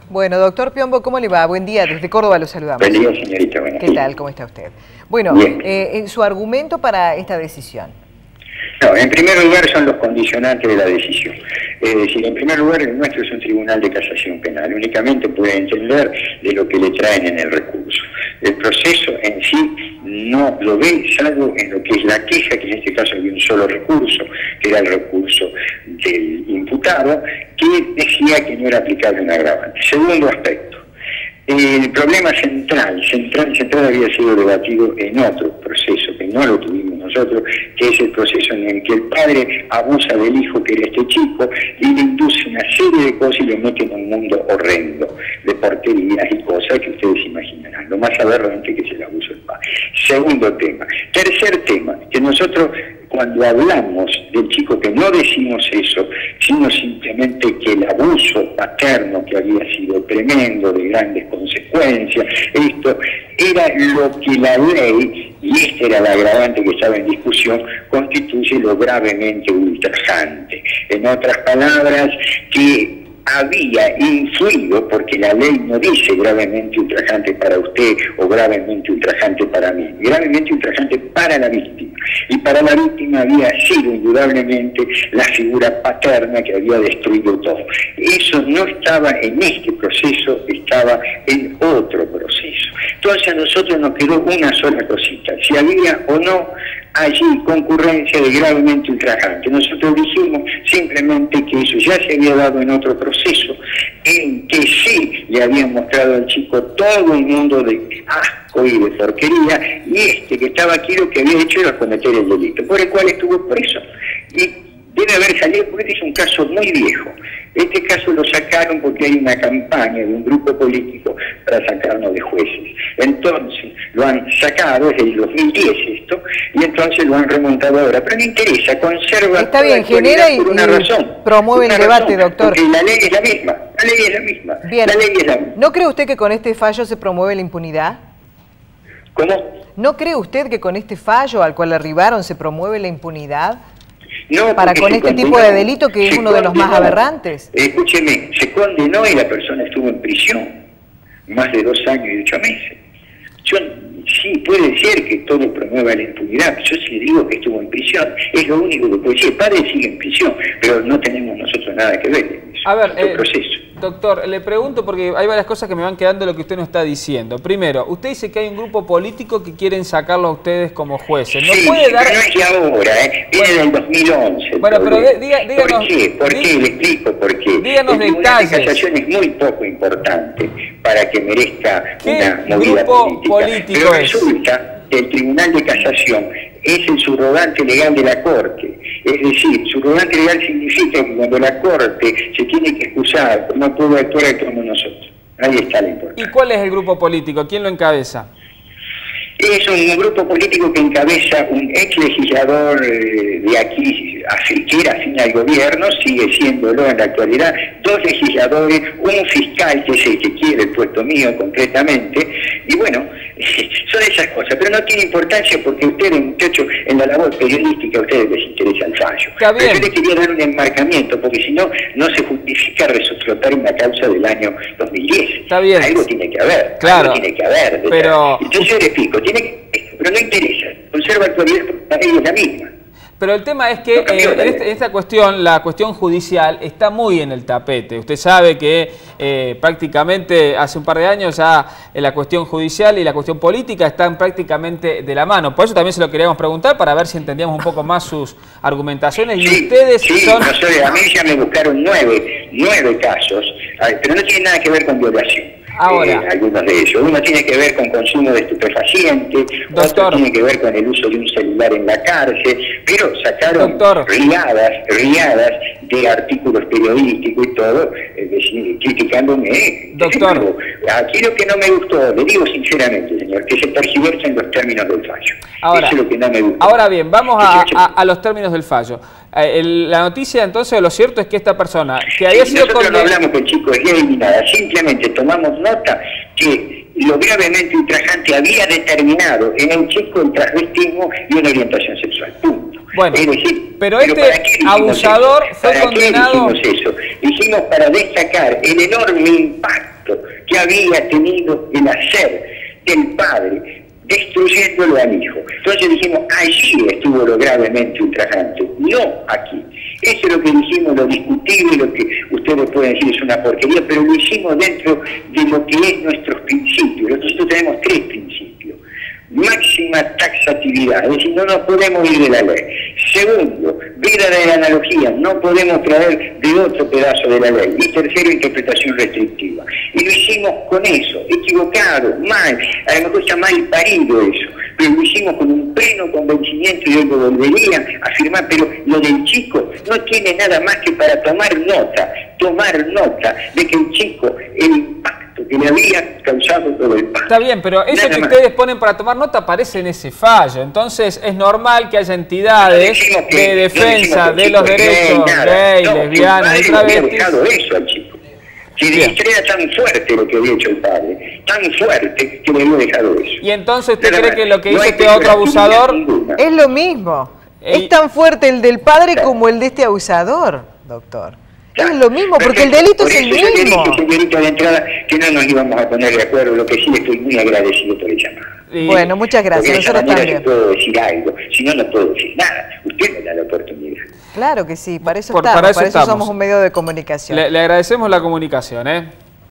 Bueno, doctor Piombo, ¿cómo le va? Buen día, desde Córdoba lo saludamos. Buen día, señorita. ¿Qué tal? ¿Cómo está usted? Bueno, su argumento para esta decisión. No, en primer lugar son los condicionantes de la decisión. Es decir, en primer lugar, el nuestro es un tribunal de casación penal. Únicamente puede entender de lo que le traen en el recurso. El proceso en sí no lo ve, salvo en lo que es la queja, que en este caso había un solo recurso, que era el recurso del imputado, que decía que no era aplicable un agravante. Segundo aspecto. El problema central había sido debatido en otro proceso, que no lo tuvimos nosotros, que es el proceso en el que el padre abusa del hijo, que era este chico, y le induce una serie de cosas y lo mete en un mundo horrendo, de porquerías y cosas que ustedes imaginarán. Lo más aberrante que es el abuso del padre. Segundo tema. Tercer tema, que nosotros cuando hablamos del chico, que no decimos eso, sino simplemente que el abuso paterno, que había sido tremendo, de grandes consecuencias, esto era lo que la ley, y este era el agravante que estaba en discusión, constituye lo gravemente ultrajante. En otras palabras, que había influido, porque la ley no dice gravemente ultrajante para usted o gravemente ultrajante para mí, gravemente ultrajante para la víctima. Y para la víctima había sido indudablemente la figura paterna que había destruido todo. Eso no estaba en este proceso, estaba en otro proceso. Entonces a nosotros nos quedó una sola cosita, si había o no allí concurrencia de gravemente ultrajante. Nosotros dijimos simplemente que eso ya se había dado en otro proceso, en que sí le habían mostrado al chico todo un mundo de asco y de porquería, y este que estaba aquí lo que había hecho era cometer el delito, por el cual estuvo preso. Y debe haber salido, porque este es un caso muy viejo. Este caso lo sacaron porque hay una campaña de un grupo político para sacarnos de jueces. Entonces lo han sacado, es del 2010 esto, y entonces lo han remontado ahora. Pero no interesa, conserva. Está bien, genera y promueve el debate, doctor. Porque la ley es la misma, la ley es la misma. Bien. La ley es la misma. ¿No cree usted que con este fallo se promueve la impunidad? ¿Cómo? ¿No cree usted que con este fallo al cual arribaron se promueve la impunidad? No, para con este tipo de delito que es uno de los más aberrantes. Escúcheme, se condenó y la persona estuvo en prisión más de 2 años y 8 meses. Sí, puede ser que todo promueva la impunidad, yo sí digo que estuvo en prisión, es lo único que puede decir. El padre sigue en prisión, pero no tenemos nosotros nada que ver en eso. A ver, proceso. Doctor, le pregunto porque hay varias cosas que me van quedando de lo que usted nos está diciendo. Primero, usted dice que hay un grupo político que quieren sacarlo a ustedes como jueces. ¿No sí, puede dar... pero no es de ahora, viene del 2011. Bueno, pero díganos... ¿Por qué? ¿Por qué? Le explico por qué. Díganos detalles. El Tribunal de Casación es muy poco importante para que merezca una movida grupo política. Pero resulta que el Tribunal de Casación es el subrogante legal de la Corte. Es decir, subrogante legal significa que cuando la Corte se tiene que excusar, no puede actuar como nosotros. Ahí está la importancia. ¿Y cuál es el grupo político? ¿Quién lo encabeza? Es un grupo político que encabeza un ex legislador de aquí, que era afín al gobierno, sigue siéndolo en la actualidad, 2 legisladores, un fiscal que es el que quiere el puesto mío concretamente, y bueno, son esas cosas, pero no tiene importancia porque ustedes, muchachos, en la labor periodística a ustedes les interesa el fallo. Pero yo les quería dar un enmarcamiento, porque si no, no se justifica retrotratar una causa del año 2010. Está bien. Algo tiene que haber, claro, algo tiene que haber. Pero... Entonces yo les explico, pero no interesa, conserva actualidad porque la ley es la misma. Pero el tema es que esta cuestión, la cuestión judicial, está muy en el tapete. Usted sabe que prácticamente hace un par de años ya la cuestión judicial y la cuestión política están prácticamente de la mano. Por eso también se lo queríamos preguntar, para ver si entendíamos un poco más sus argumentaciones. Y ustedes son... No sé, a mí ya me buscaron 9 casos, pero no tiene nada que ver con violación. Ahora, algunos de ellos. Uno tiene que ver con consumo de estupefacientes, otro tiene que ver con el uso de un celular en la cárcel, pero sacaron riadas de artículos periodísticos y todo, criticándome. Doctor, aquí lo que no me gustó, le digo sinceramente, señor, que se tergiversen los términos del fallo. Ahora, eso es lo que no me gustó. Ahora bien, vamos a los términos del fallo. La noticia entonces, lo cierto es que esta persona que había sido nosotros no hablamos con chicos de ni nada, simplemente tomamos nota que lo gravemente ultrajante había determinado en un chico el transvestismo y una orientación sexual. Punto. Bueno, es decir, pero este abusador fue condenado... ¿Para qué dijimos eso? Dijimos para destacar el enorme impacto había tenido el hacer del padre destruyéndolo al hijo. Entonces dijimos, allí estuvo lo gravemente ultrajante, no aquí. Eso es lo que dijimos, lo discutible, lo que ustedes pueden decir es una porquería, pero lo hicimos dentro de lo que es nuestros principios. Nosotros tenemos 3 principios. Máxima taxatividad, es decir, no nos podemos ir de la ley. Segundo, vida de la analogía, no podemos traer de otro pedazo de la ley. Y tercero, interpretación restrictiva. Y lo hicimos con eso, equivocado, mal, a lo mejor está mal parido eso, pero lo hicimos con un pleno convencimiento y yo lo volvería a afirmar, pero lo del chico no tiene nada más que para tomar nota de que el chico, el impacto que le había causado todo el pacto. Está bien, pero eso que ustedes ponen para tomar nota aparece en ese fallo. Entonces es normal que haya entidades de defensa de los derechos gays, lesbianas y travestis. Eso al chico. Si era tan fuerte lo que había hecho el padre, tan fuerte que le había dejado eso. Y entonces usted cree que lo que hizo este otro abusador es lo mismo. Es tan fuerte el del padre como el de este abusador, doctor. Es lo mismo, porque el delito es el mismo. Yo le dije, señorita, de entrada, que no nos íbamos a poner de acuerdo, lo que sí estoy muy agradecido por el llamado. Bueno, muchas gracias. Nosotros también. Yo puedo decir algo, si no, no puedo decir nada. Usted me da la oportunidad. Claro que sí, para eso estamos, para eso somos un medio de comunicación. Le agradecemos la comunicación,